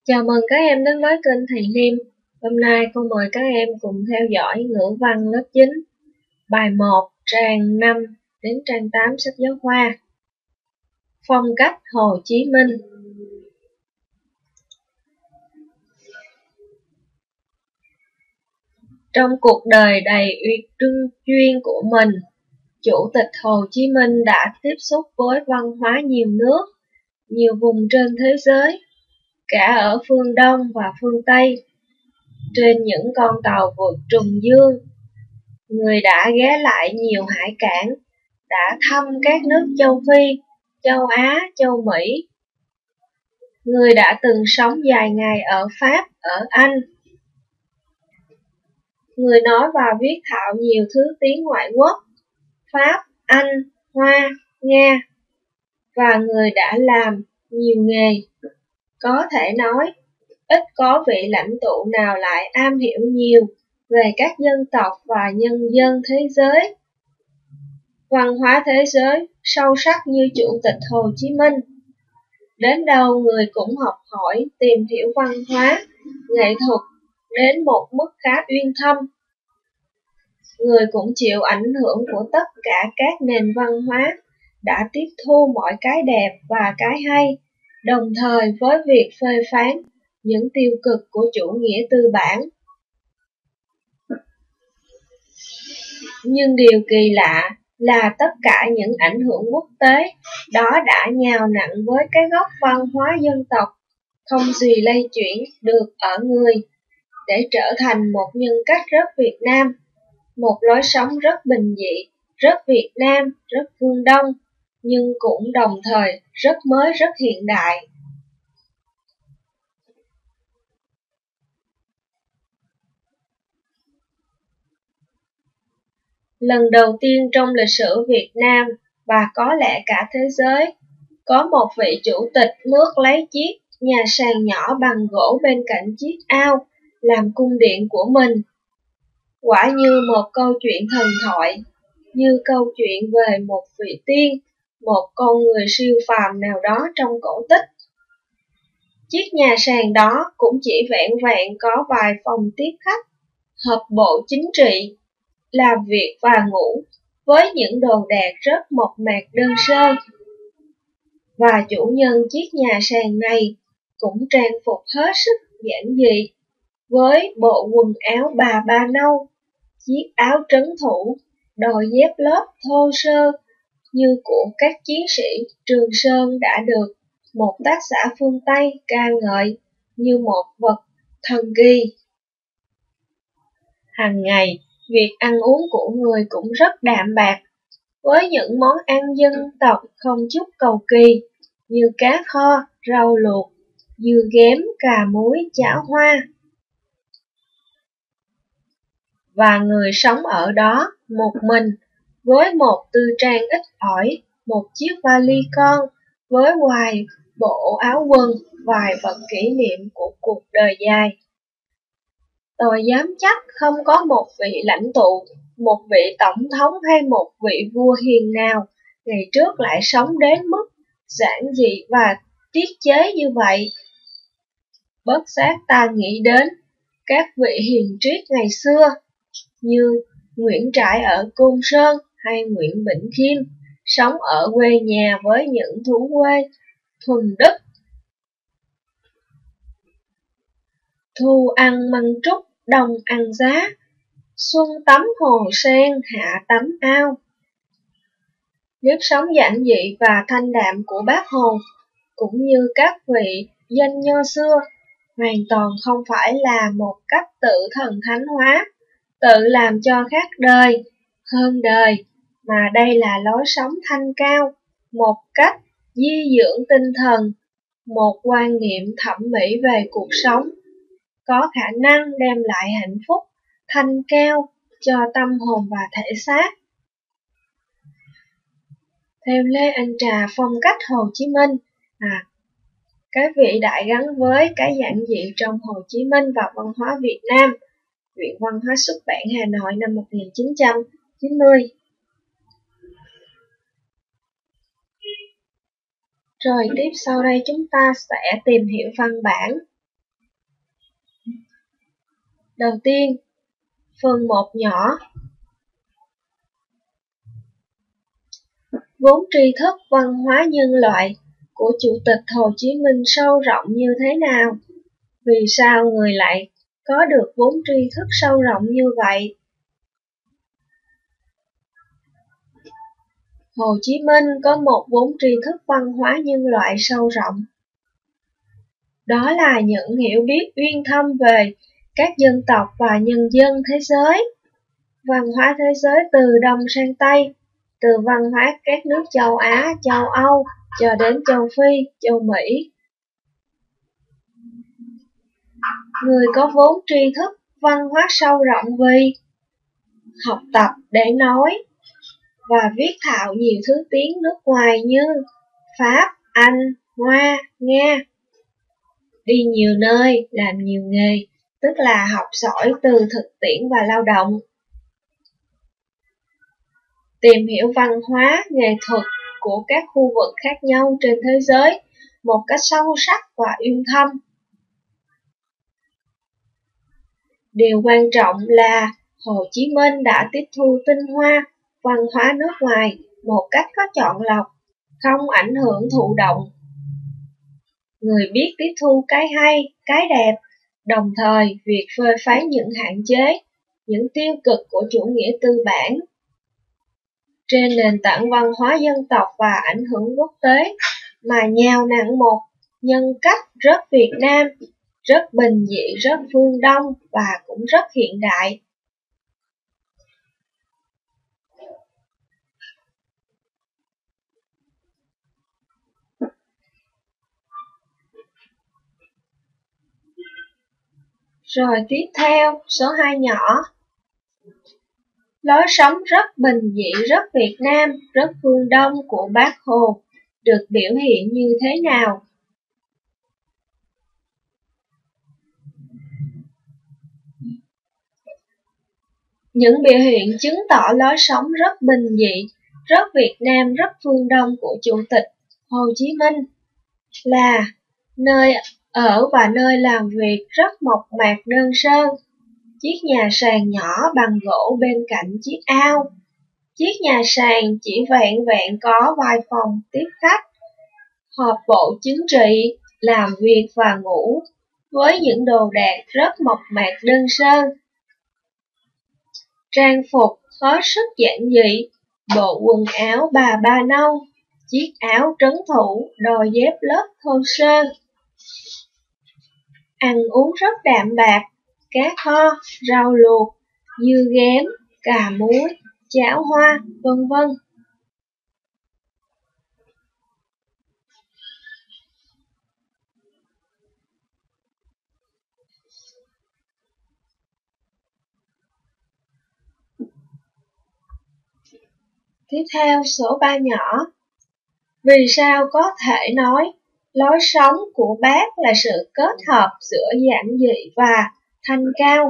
Chào mừng các em đến với kênh Thầy Liêm. Hôm nay cô mời các em cùng theo dõi ngữ văn lớp 9, bài 1, trang 5 đến trang 8 sách giáo khoa. Phong cách Hồ Chí Minh. Trong cuộc đời đầy trưng chuyên của mình, Chủ tịch Hồ Chí Minh đã tiếp xúc với văn hóa nhiều nước, nhiều vùng trên thế giới, cả ở phương Đông và phương Tây. Trên những con tàu vượt trùng dương, người đã ghé lại nhiều hải cảng, đã thăm các nước châu Phi, châu Á, châu Mỹ. Người đã từng sống dài ngày ở Pháp, ở Anh. Người nói và viết thạo nhiều thứ tiếng ngoại quốc, Pháp, Anh, Hoa, Nga. Và người đã làm nhiều nghề. Có thể nói, ít có vị lãnh tụ nào lại am hiểu nhiều về các dân tộc và nhân dân thế giới. Văn hóa thế giới sâu sắc như Chủ tịch Hồ Chí Minh. Đến đâu người cũng học hỏi, tìm hiểu văn hóa, nghệ thuật đến một mức khá uyên thâm. Người cũng chịu ảnh hưởng của tất cả các nền văn hóa, đã tiếp thu mọi cái đẹp và cái hay, đồng thời với việc phê phán những tiêu cực của chủ nghĩa tư bản. Nhưng điều kỳ lạ là tất cả những ảnh hưởng quốc tế đó đã nhào nặng với cái gốc văn hóa dân tộc, không gì lay chuyển được ở người, để trở thành một nhân cách rất Việt Nam, một lối sống rất bình dị, rất Việt Nam, rất phương Đông, nhưng cũng đồng thời rất mới, rất hiện đại. Lần đầu tiên trong lịch sử Việt Nam và có lẽ cả thế giới, có một vị chủ tịch nước lấy chiếc nhà sàn nhỏ bằng gỗ bên cạnh chiếc ao làm cung điện của mình. Quả như một câu chuyện thần thoại, như câu chuyện về một vị tiên, một con người siêu phàm nào đó trong cổ tích. Chiếc nhà sàn đó cũng chỉ vẹn vẹn có vài phòng tiếp khách, họp bộ chính trị, làm việc và ngủ, với những đồ đạc rất mộc mạc đơn sơ. Và chủ nhân chiếc nhà sàn này cũng trang phục hết sức giản dị, với bộ quần áo bà ba nâu, chiếc áo trấn thủ, đôi dép lóp thô sơ như của các chiến sĩ Trường Sơn đã được một tác giả phương Tây ca ngợi như một vật thần kỳ. Hàng ngày, việc ăn uống của người cũng rất đạm bạc, với những món ăn dân tộc không chút cầu kỳ như cá kho, rau luộc, dưa ghém, cà muối, chảo hoa. Và người sống ở đó một mình, với một tư trang ít ỏi, một chiếc vali con, với vài bộ áo quần, vài vật kỷ niệm của cuộc đời dài. Tôi dám chắc không có một vị lãnh tụ, một vị tổng thống hay một vị vua hiền nào ngày trước lại sống đến mức giản dị và tiết chế như vậy. Bất giác ta nghĩ đến các vị hiền triết ngày xưa như Nguyễn Trãi ở Côn Sơn hay Nguyễn Bỉnh Khiêm, sống ở quê nhà với những thú quê thuần đức. Thu ăn măng trúc, đông ăn giá, xuân tắm hồ sen, hạ tắm ao. Nếp sống giản dị và thanh đạm của Bác Hồ, cũng như các vị danh nho xưa, hoàn toàn không phải là một cách tự thần thánh hóa, tự làm cho khác đời, hơn đời, mà đây là lối sống thanh cao, một cách di dưỡng tinh thần, một quan niệm thẩm mỹ về cuộc sống, có khả năng đem lại hạnh phúc, thanh cao cho tâm hồn và thể xác. Theo Lê Anh Trà, phong cách Hồ Chí Minh, cái vị đại gắn với cái giản dị trong Hồ Chí Minh và văn hóa Việt Nam. Viện Văn hóa xuất bản Hà Nội năm 1990. Rồi tiếp sau đây chúng ta sẽ tìm hiểu văn bản. Đầu tiên, phần 1 nhỏ. Vốn tri thức văn hóa nhân loại của Chủ tịch Hồ Chí Minh sâu rộng như thế nào? Vì sao người lại có được vốn tri thức sâu rộng như vậy? Hồ Chí Minh có một vốn tri thức văn hóa nhân loại sâu rộng. Đó là những hiểu biết uyên thâm về các dân tộc và nhân dân thế giới. Văn hóa thế giới từ Đông sang Tây, từ văn hóa các nước châu Á, châu Âu cho đến châu Phi, châu Mỹ. Người có vốn tri thức văn hóa sâu rộng vì học tập để nói và viết thạo nhiều thứ tiếng nước ngoài như Pháp, Anh, Hoa, Nga. Đi nhiều nơi, làm nhiều nghề, tức là học giỏi từ thực tiễn và lao động. Tìm hiểu văn hóa, nghệ thuật của các khu vực khác nhau trên thế giới một cách sâu sắc và uyên thâm. Điều quan trọng là Hồ Chí Minh đã tiếp thu tinh hoa văn hóa nước ngoài một cách có chọn lọc, không ảnh hưởng thụ động. Người biết tiếp thu cái hay, cái đẹp, đồng thời việc phê phán những hạn chế, những tiêu cực của chủ nghĩa tư bản. Trên nền tảng văn hóa dân tộc và ảnh hưởng quốc tế mà nhào nặng một nhân cách rất Việt Nam, rất bình dị, rất phương Đông và cũng rất hiện đại. Rồi tiếp theo, số 2 nhỏ. Lối sống rất bình dị, rất Việt Nam, rất phương Đông của Bác Hồ được biểu hiện như thế nào? Những biểu hiện chứng tỏ lối sống rất bình dị, rất Việt Nam, rất phương Đông của Chủ tịch Hồ Chí Minh là nơi ở và nơi làm việc rất mộc mạc đơn sơ. Chiếc nhà sàn nhỏ bằng gỗ bên cạnh chiếc ao. Chiếc nhà sàn chỉ vẹn vẹn có vài phòng tiếp khách, họp bộ chính trị, làm việc và ngủ, với những đồ đạc rất mộc mạc đơn sơ. Trang phục hết sức giản dị, bộ quần áo bà ba nâu, chiếc áo trấn thủ, đôi dép lót thô sơ. Ăn uống rất đạm bạc, cá kho, rau luộc, dưa ghém, cà muối, cháo hoa, vân vân. Tiếp theo số 3 nhỏ. Vì sao có thể nói lối sống của Bác là sự kết hợp giữa giản dị và thanh cao?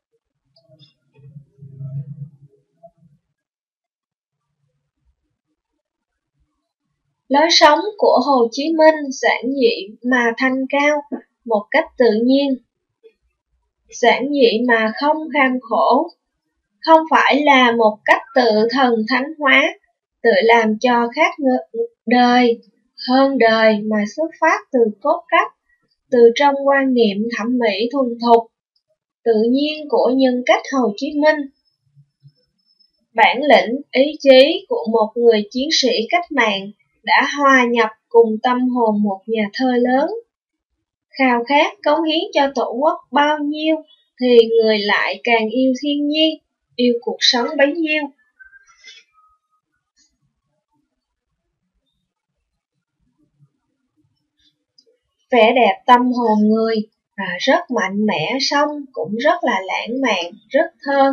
Lối sống của Hồ Chí Minh giản dị mà thanh cao một cách tự nhiên. Giản dị mà không kham khổ, không phải là một cách tự thần thánh hóa, tự làm cho khác đời, hơn đời mà xuất phát từ cốt cách, từ trong quan niệm thẩm mỹ thuần thục, tự nhiên của nhân cách Hồ Chí Minh. Bản lĩnh, ý chí của một người chiến sĩ cách mạng đã hòa nhập cùng tâm hồn một nhà thơ lớn. Khao khát cống hiến cho Tổ quốc bao nhiêu thì người lại càng yêu thiên nhiên, yêu cuộc sống bấy nhiêu. Vẻ đẹp tâm hồn người rất mạnh mẽ, song cũng rất là lãng mạn, rất thơ.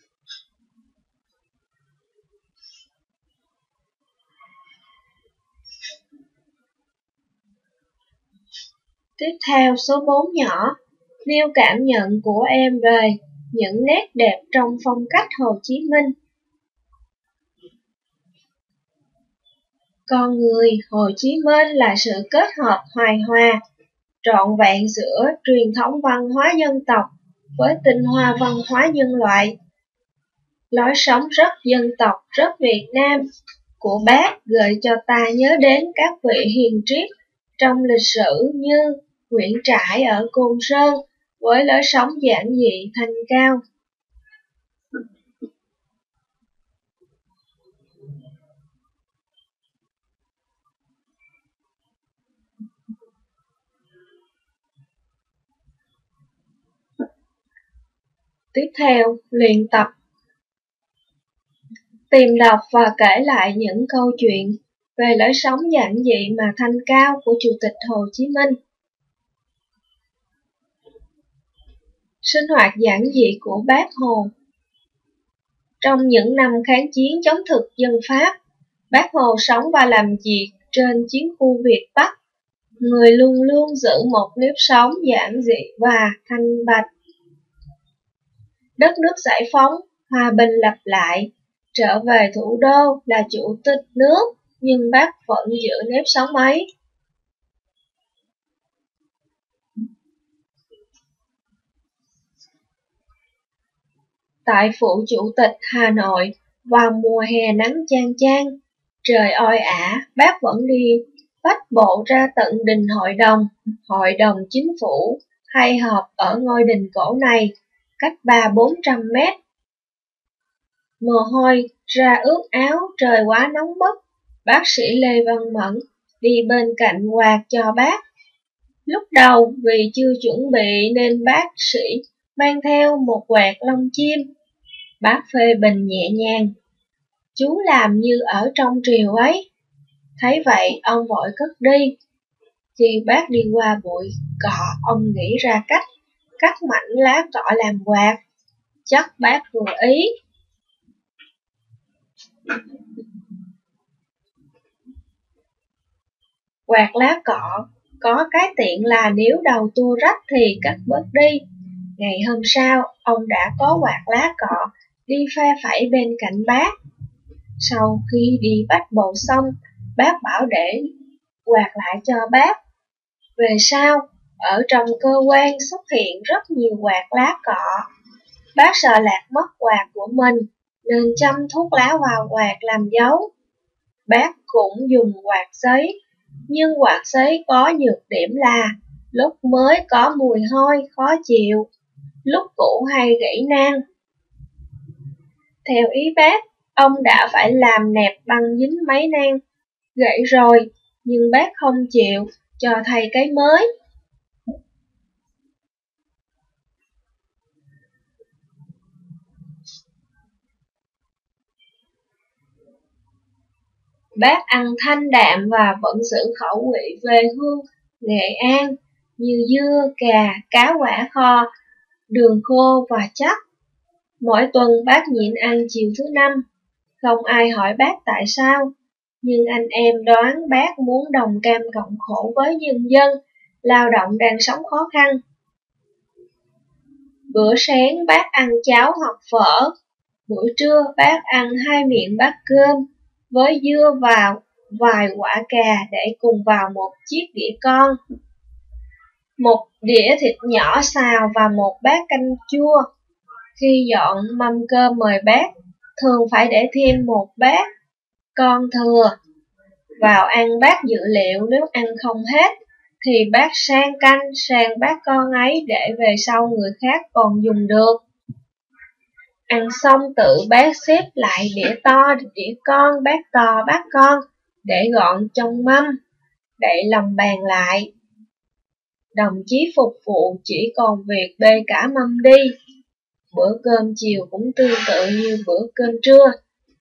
Tiếp theo số 4 nhỏ. Nêu cảm nhận của em về những nét đẹp trong phong cách Hồ Chí Minh. Con người Hồ Chí Minh là sự kết hợp hài hòa, trọn vẹn giữa truyền thống văn hóa dân tộc với tinh hoa văn hóa nhân loại. Lối sống rất dân tộc, rất Việt Nam của bác gợi cho ta nhớ đến các vị hiền triết trong lịch sử như Nguyễn Trãi ở Côn Sơn với lối sống giản dị thanh cao. Tiếp theo, luyện tập. Tìm đọc và kể lại những câu chuyện về lối sống giản dị mà thanh cao của Chủ tịch Hồ Chí Minh. Sinh hoạt giản dị của Bác Hồ. Trong những năm kháng chiến chống thực dân Pháp, Bác Hồ sống và làm việc trên chiến khu Việt Bắc. Người luôn luôn giữ một nếp sống giản dị và thanh bạch. Đất nước giải phóng, hòa bình lập lại, trở về thủ đô là chủ tịch nước, nhưng bác vẫn giữ nếp sống ấy. Tại phủ chủ tịch Hà Nội, vào mùa hè nắng chang chang, trời oi ả, bác vẫn đi bách bộ ra tận đình hội đồng chính phủ, hay họp ở ngôi đình cổ này, cách 300-400 mét. Mồ hôi ra ướt áo, trời quá nóng bức. Bác sĩ Lê Văn Mẫn đi bên cạnh quạt cho bác. Lúc đầu vì chưa chuẩn bị nên bác sĩ mang theo một quạt lông chim. Bác phê bình nhẹ nhàng: "Chú làm như ở trong triều ấy." Thấy vậy, ông vội cất đi. Khi bác đi qua bụi cọ, ông nghĩ ra cách cắt mảnh lá cọ làm quạt. Chắc bác vừa ý. Quạt lá cọ có cái tiện là nếu đầu tua rách thì cắt bớt đi. Ngày hôm sau, ông đã có quạt lá cọ đi phe phẩy bên cạnh bác. Sau khi đi bách bộ xong, bác bảo để quạt lại cho bác. Về sau, ở trong cơ quan xuất hiện rất nhiều quạt lá cọ. Bác sợ lạc mất quạt của mình nên châm thuốc lá vào quạt làm dấu. Bác cũng dùng quạt giấy, nhưng quạt giấy có nhược điểm là lúc mới có mùi hôi khó chịu, lúc cũ hay gãy nang. Theo ý bác, ông đã phải làm nẹp băng dính mấy nang gãy rồi, nhưng bác không chịu, cho thay cái mới. Bác ăn thanh đạm và vẫn giữ khẩu vị về hương Nghệ An như dưa, cà, cá quả kho, đường khô và chắc. Mỗi tuần bác nhịn ăn chiều thứ năm. Không ai hỏi bác tại sao, nhưng anh em đoán bác muốn đồng cam cộng khổ với nhân dân lao động đang sống khó khăn. Bữa sáng bác ăn cháo hoặc phở. Buổi trưa bác ăn 2 miệng bát cơm với dưa vào vài quả cà để cùng vào một chiếc đĩa con. Một đĩa thịt nhỏ xào và một bát canh chua. Khi dọn mâm cơm mời bác, thường phải để thêm một bát con thừa. Vào ăn bác dự liệu nếu ăn không hết, thì bác sang canh sang bát con ấy để về sau người khác còn dùng được. Ăn xong tự bác xếp lại đĩa to, đĩa con, bát to, bát con, để gọn trong mâm, đậy lòng bàn lại. Đồng chí phục vụ chỉ còn việc bê cả mâm đi. Bữa cơm chiều cũng tương tự như bữa cơm trưa.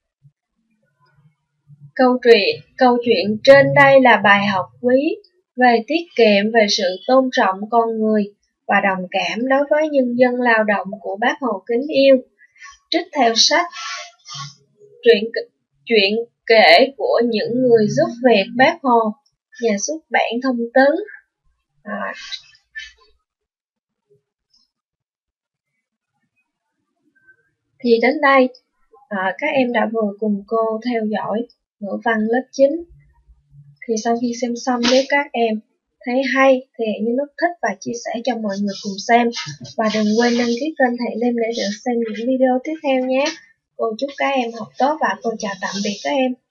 Câu chuyện trên đây là bài học quý về tiết kiệm, về sự tôn trọng con người và đồng cảm đối với nhân dân lao động của Bác Hồ kính yêu. Trích theo sách Chuyện kể của những người giúp việc Bác Hồ, nhà xuất bản Thông tấn. Thì đến đây, các em đã vừa cùng cô theo dõi ngữ văn lớp 9. Thì sau khi xem xong, nếu các em thấy hay thì hãy nhấn nút thích và chia sẻ cho mọi người cùng xem. Và đừng quên đăng ký kênh Thầy Linh để được xem những video tiếp theo nhé. Cô chúc các em học tốt và cô chào tạm biệt các em.